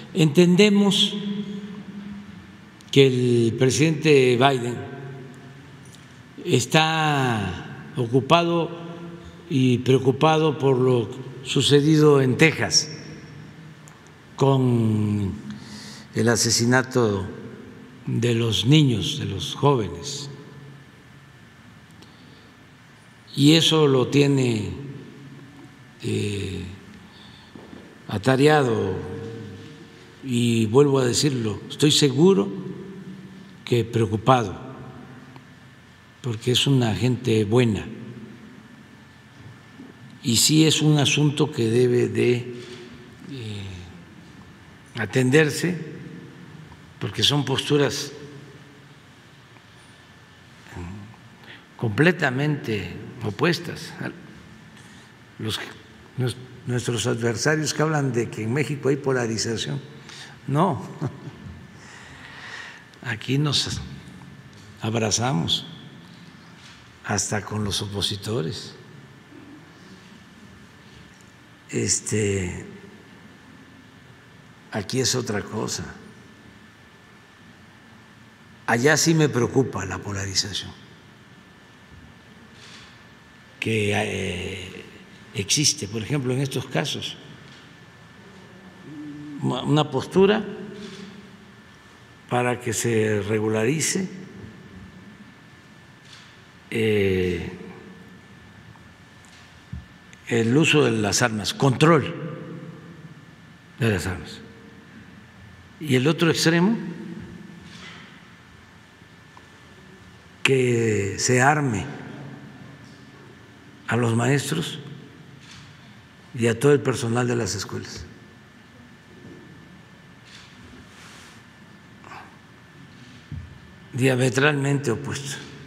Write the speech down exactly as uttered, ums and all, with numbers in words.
Entendemos que el presidente Biden está ocupado y preocupado por lo sucedido en Texas con el asesinato de los niños, de los jóvenes, y eso lo tiene eh, atareado, y vuelvo a decirlo, estoy seguro que preocupado, porque es una gente buena y sí es un asunto que debe de eh, atenderse, porque son posturas completamente opuestas. Los, nuestros adversarios que hablan de que en México hay polarización, no, aquí nos abrazamos hasta con los opositores. Este, aquí es otra cosa. Allá sí me preocupa la polarización que eh, existe, por ejemplo, en estos casos. Una postura para que se regularice eh, el uso de las armas, control de las armas. Y el otro extremo, que se arme a los maestros y a todo el personal de las escuelas. Diametralmente opuesto.